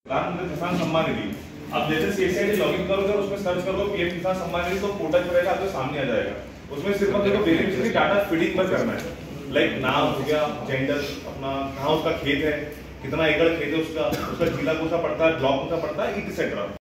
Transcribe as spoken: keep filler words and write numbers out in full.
प्रधानमंत्री किसान सम्मान निधि। अब जैसे सीएसआईडी लॉगिन करोगे और उसमें सर्च करोगे पीएम किसान सम्मान निधि तो पोर्टल पर आपके सामने आ जाएगा। उसमें सिर्फ आपको बेनिफिशियरी डाटा फीडिंग पर करना है, लाइक नाम हो गया, जेंडर, अपना कहाँ उसका खेत है, कितना एकड़ खेत है उसका, उसका जिला कौन सा पड़ता है, ब्लॉक कौन सा पड़ता है, इटसेट्रा।